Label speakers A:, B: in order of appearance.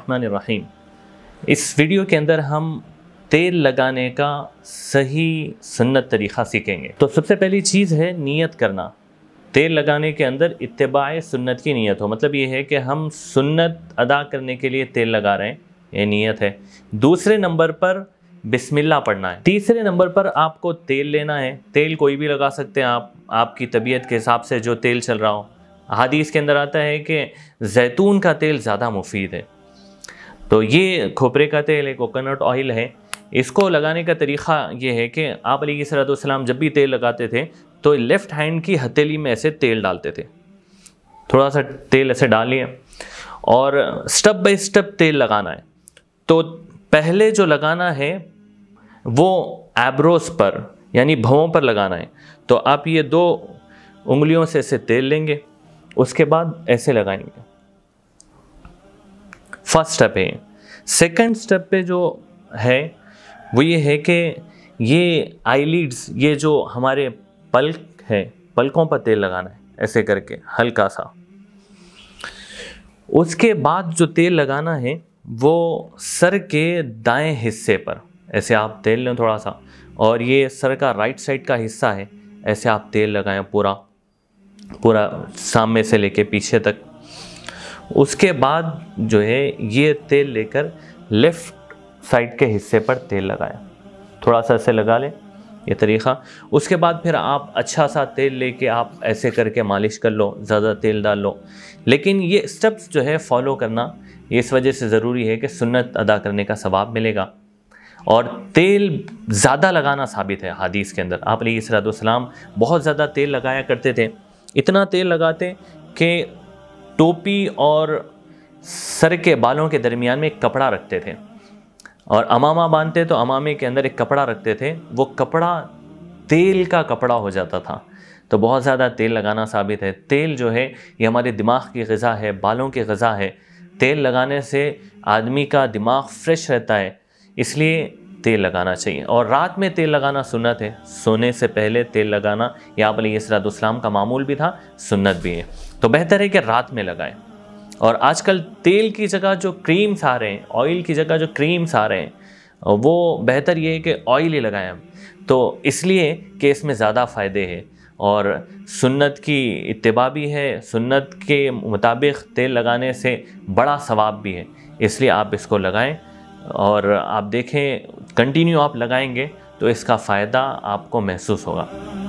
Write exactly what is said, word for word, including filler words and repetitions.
A: बिस्मिल्लाहिर्रहमानिर्रहीम। इस वीडियो के अंदर हम तेल लगाने का सही सुन्नत तरीक़ा सीखेंगे। तो सबसे पहली चीज़ है नियत करना। तेल लगाने के अंदर इत्तिबाए सुन्नत की नियत हो, मतलब ये है कि हम सुन्नत अदा करने के लिए तेल लगा रहे हैं, ये नियत है। दूसरे नंबर पर बिस्मिल्लाह पढ़ना है। तीसरे नंबर पर आपको तेल लेना है। तेल कोई भी लगा सकते हैं आप, आपकी तबीयत के हिसाब से जो तेल चल रहा हो। हदीस के अंदर आता है कि जैतून का तेल ज़्यादा मुफीद है। तो ये खोपरे का तेल है, कोकोनट ऑयल है। इसको लगाने का तरीक़ा ये है कि आप अलैहिस्सलाम जब भी तेल लगाते थे तो लेफ़्ट हैंड की हथेली में ऐसे तेल डालते थे। थोड़ा सा तेल ऐसे डालिए और स्टेप बाय स्टेप तेल लगाना है। तो पहले जो लगाना है वो एब्रोस पर यानी भवों पर लगाना है। तो आप ये दो उंगलियों से ऐसे तेल लेंगे, उसके बाद ऐसे लगाएंगे। फर्स्ट स्टेप है। सेकंड स्टेप पे जो है वो ये है कि ये आईलिड्स, ये जो हमारे पलक है, पलकों पर तेल लगाना है ऐसे करके हल्का सा। उसके बाद जो तेल लगाना है वो सर के दाएं हिस्से पर ऐसे आप तेल लें थोड़ा सा, और ये सर का राइट साइड का हिस्सा है, ऐसे आप तेल लगाएं पूरा पूरा सामने से लेके पीछे तक। उसके बाद जो है ये तेल लेकर लेफ़्ट साइड के हिस्से पर तेल लगाएं, थोड़ा सा ऐसे लगा लें, ये तरीक़ा। उसके बाद फिर आप अच्छा सा तेल लेके आप ऐसे करके मालिश कर लो, ज़्यादा तेल डाल लो। लेकिन ये स्टेप्स जो है फॉलो करना ये इस वजह से ज़रूरी है कि सुन्नत अदा करने का सवाब मिलेगा। और तेल ज़्यादा लगाना साबित है हदीस के अंदर। आप अलैहिस्सलाम बहुत ज़्यादा तेल लगाया करते थे, इतना तेल लगाते कि टोपी और सर के बालों के दरमियान में एक कपड़ा रखते थे, और अमामा बांधते तो अमामे के अंदर एक कपड़ा रखते थे, वो कपड़ा तेल का कपड़ा हो जाता था। तो बहुत ज़्यादा तेल लगाना साबित है। तेल जो है ये हमारे दिमाग की ग़िज़ा है, बालों की ग़िज़ा है। तेल लगाने से आदमी का दिमाग फ्रेश रहता है, इसलिए तेल लगाना चाहिए। और रात में तेल लगाना सुन्नत है, सोने से पहले तेल लगाना या आप अलैहिस्सलाम का मामूल भी था, सुन्नत भी है। तो बेहतर है कि रात में लगाएं। और आजकल तेल की जगह जो क्रीम्स आ रहे हैं, ऑयल की जगह जो क्रीम्स आ रहे हैं, वो बेहतर ये है कि ऑयल ही लगाएं हम, तो इसलिए कि इसमें ज़्यादा फ़ायदे हैं और सुन्नत की इत्तिबा भी है। सुन्नत के मुताबिक तेल लगाने से बड़ा सवाब भी है, इसलिए आप इसको लगाएं। और आप देखें कंटिन्यू आप लगाएंगे तो इसका फ़ायदा आपको महसूस होगा।